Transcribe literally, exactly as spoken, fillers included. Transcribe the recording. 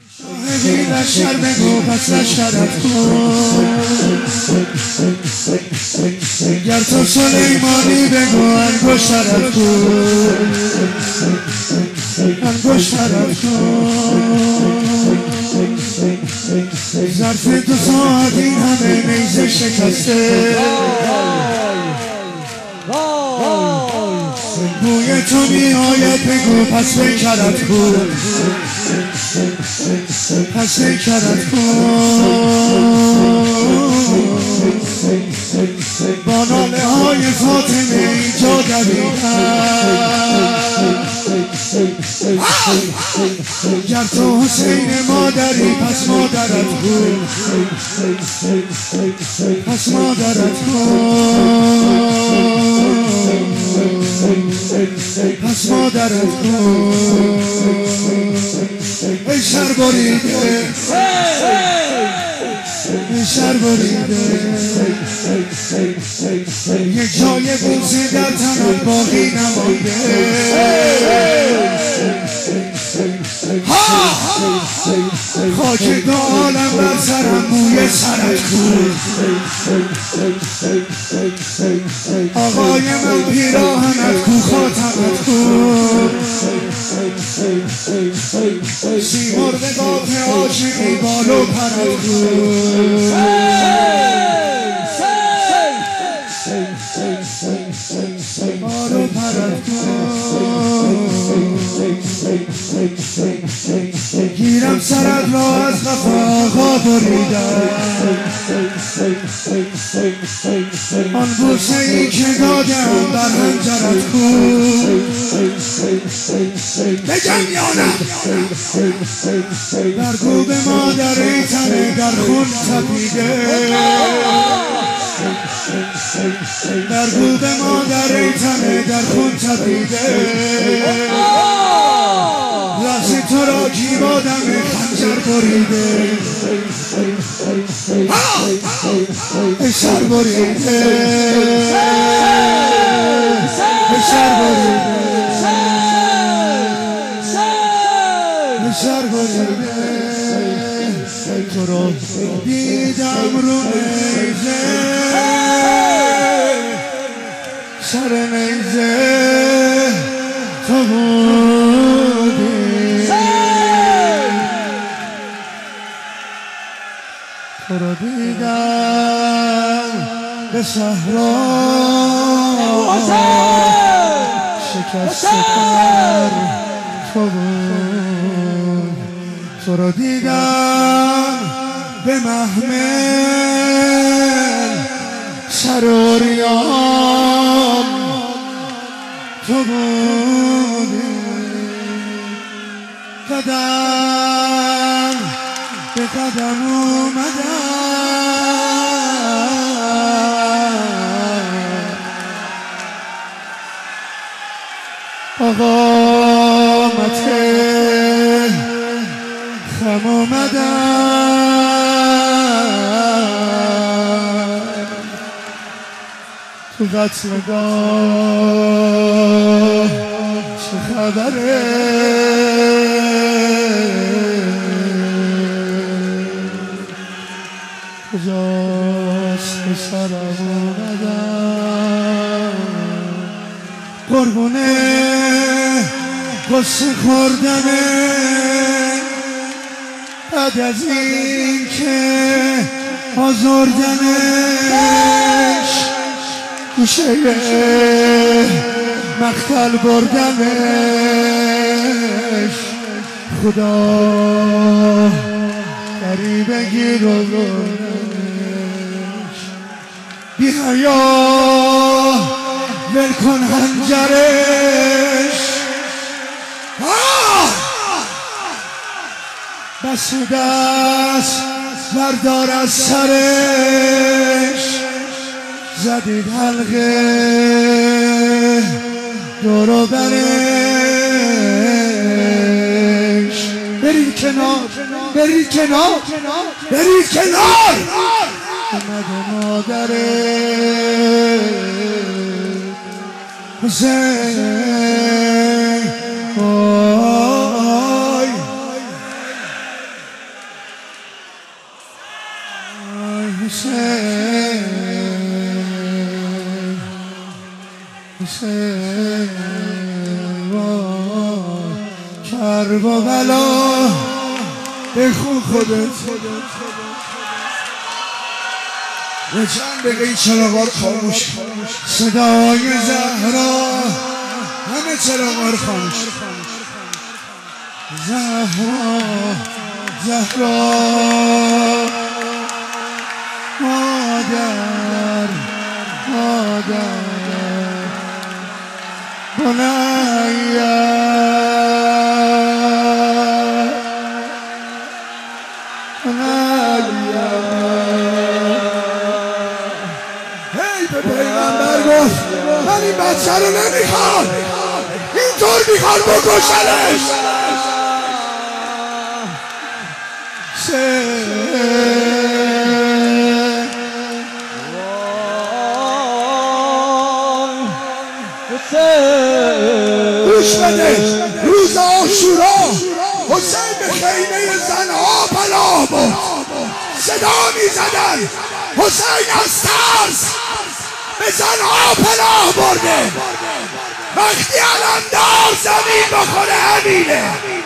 بی لشکر بگو پس لشکرت کن، گر تو سلیمانی بگو انگشترت کن، انگشترت کن. ظرف دو ساعت این همه نیزه شکسته، بوی تو می آید بگو پس پیکرت کن، پس پیکرت کن. با ناله های فاطمه اینجا دویدم، گر تو حسین مادری پس مادرت کن، پس مادرت کن، پس مادرت کن. ای شر بریده، ای شر بریده، یک جای بوسه در تنت باقی نمانده. خاک دو عالم بر سرم موی سرت کن، آقای من پیراهنت کو خاتمت کن. سیمرغ قاف عاشقی بال و پرت کن، بال و پرت کن. گیرم سرت را از قفا آقا بریدم، آن بوسه ای که دادم در حنجرت کن. بگم یانم در گوب مادر تنه در خون تپیده، در گوب مادر تنه در خون تپیده. لحظه تو را جیبادم خنجر بریده، ای سر بریده، ای سر بریده، ای سر بریده. تو را دیدم رو نیزه، سر نیزه تو بودی، تو را دیدم به صحرا شکست پر تو بود، تو را دیدم به محمل سر اوریان تو بودی. قدم به قدم اومدم، آقامت خم اومدم، تو قتلگاه چه خبره؟ کجاست که سرم اومدم؟ قربونه قصه خوردمه بعد از این که آزردمش، گوشه مقتل بردمش. خدا غریبه گیر و بردمش. بی حیا ول کن حنجرش، بس دست بردار از سرش. زدید حلقه دور و برش. برید کنار، برید کنار، برید کنار. اومده مادره حسین، آی حسین حسین کربلا بخون خودت به چند دقیقه این چراغا رو خاموش صدای زهرا همه چراغا رو خاموش زهرا زهرا مادر مادر بنیه من این بچه رو نمیخوام اینطور میخوام بکشنش گوش بده روز عاشورا حسین به خیمه زنها پناه برد صدا میزدن حسین از ترس به زنها پناه برده وقتی الان دار زمین بخوره همینه